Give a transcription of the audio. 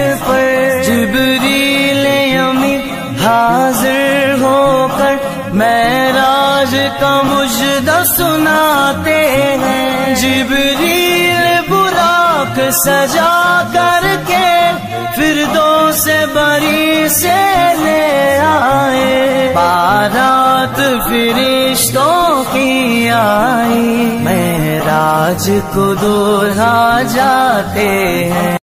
पर जिब्रील अमीन हाजिर होकर मेराज का मुजदा सुनाते हैं। जिब्रील बुराक सजा करके फिरदौस बरी से ले आए। बारात फिरिश्तों की आई, मेराज को दूल्हा जाते हैं।